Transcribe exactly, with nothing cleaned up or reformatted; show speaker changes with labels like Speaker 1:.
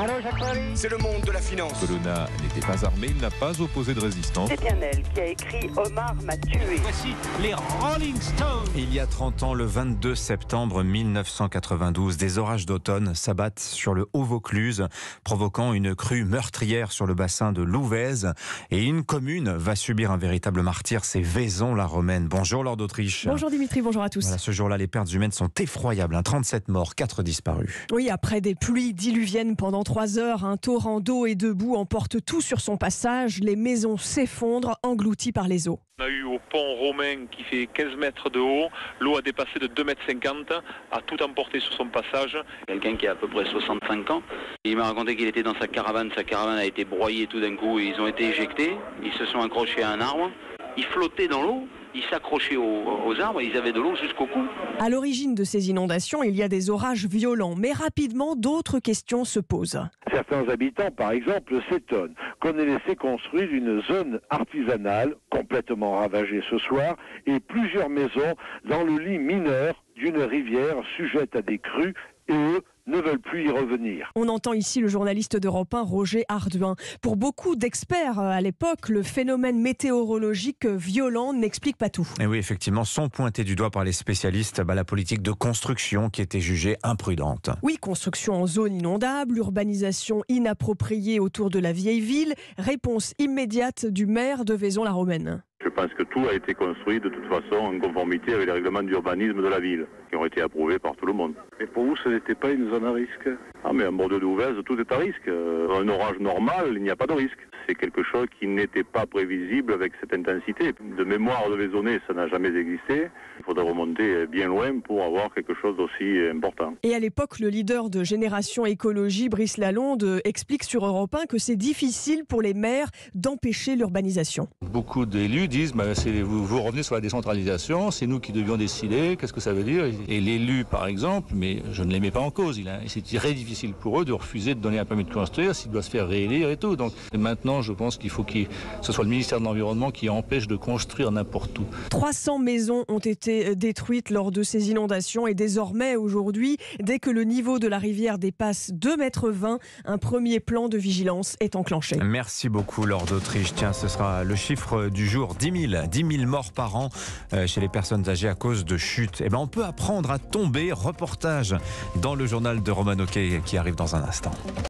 Speaker 1: C'est le monde de la finance.
Speaker 2: Colonna n'était pas armé, il n'a pas opposé de résistance.
Speaker 3: C'est bien elle qui a écrit « Omar m'a tué ».
Speaker 4: Voici les Rolling Stones.
Speaker 5: Il y a trente ans, le vingt-deux septembre mille neuf cent quatre-vingt-douze, des orages d'automne s'abattent sur le Haut-Vaucluse, provoquant une crue meurtrière sur le bassin de l'Ouvèze. Et une commune va subir un véritable martyr, c'est Vaison-la-Romaine. Bonjour Laure d'Autriche.
Speaker 6: Bonjour Dimitri, bonjour à tous.
Speaker 5: Voilà, ce jour-là, les pertes humaines sont effroyables. Hein, trente-sept morts, quatre disparus.
Speaker 6: Oui, après des pluies diluviennes pendant trois heures, un torrent d'eau et de boue emporte tout sur son passage. Les maisons s'effondrent, englouties par les eaux.
Speaker 7: On a eu au pont romain qui fait quinze mètres de haut, l'eau a dépassé de deux mètres cinquante, a tout emporté sur son passage.
Speaker 8: Quelqu'un qui a à peu près soixante-cinq ans, il m'a raconté qu'il était dans sa caravane, sa caravane a été broyée tout d'un coup, ils ont été éjectés, ils se sont accrochés à un arbre, ils flottaient dans l'eau. Ils s'accrochaient aux, aux arbres, ils avaient de l'eau jusqu'au cou.
Speaker 6: À l'origine de ces inondations, il y a des orages violents, mais rapidement, d'autres questions se posent.
Speaker 9: Certains habitants, par exemple, s'étonnent qu'on ait laissé construire une zone artisanale complètement ravagée ce soir et plusieurs maisons dans le lit mineur d'une rivière sujette à des crues et eux ne veulent plus y revenir.
Speaker 6: On entend ici le journaliste d'Europe un, Roger Arduin. Pour beaucoup d'experts à l'époque, le phénomène météorologique violent n'explique pas tout.
Speaker 5: Et oui, effectivement, sont pointés du doigt par les spécialistes bah, la politique de construction qui était jugée imprudente.
Speaker 6: Oui, construction en zone inondable, urbanisation inappropriée autour de la vieille ville, réponse immédiate du maire de Vaison-la-Romaine.
Speaker 10: Je pense que tout a été construit de toute façon en conformité avec les règlements d'urbanisme de la ville, qui ont été approuvés par tout le monde.
Speaker 9: Et pour vous, ce n'était pas une zone à risque?
Speaker 10: Ah mais en bord de l'Ouvèze, tout est à risque. Euh, un orage normal, il n'y a pas de risque. C'est quelque chose qui n'était pas prévisible avec cette intensité. De mémoire de Vaisonnais, ça n'a jamais existé. Il faudrait remonter bien loin pour avoir quelque chose d'aussi important.
Speaker 6: Et à l'époque, le leader de Génération Écologie, Brice Lalonde, explique sur Europe un que c'est difficile pour les maires d'empêcher l'urbanisation.
Speaker 11: Beaucoup d'élus disent bah, c'est, vous, vous revenez sur la décentralisation, c'est nous qui devions décider, qu'est-ce que ça veut dire? Et l'élu, par exemple, mais je ne les mets pas en cause, il a, c'est très difficile pour eux de refuser de donner un permis de construire s'il doit se faire réélire et tout. Donc maintenant, je pense qu'il faut que ce soit le ministère de l'Environnement qui empêche de construire n'importe où.
Speaker 6: trois cents maisons ont été détruites lors de ces inondations et désormais, aujourd'hui, dès que le niveau de la rivière dépasse deux mètres vingt, un premier plan de vigilance est enclenché.
Speaker 5: Merci beaucoup Laure d'Autriche. Tiens, ce sera le chiffre du jour, dix mille. dix mille morts par an chez les personnes âgées à cause de chutes. Eh ben, on peut apprendre à tomber. Reportage dans le journal de Romano qui arrive dans un instant.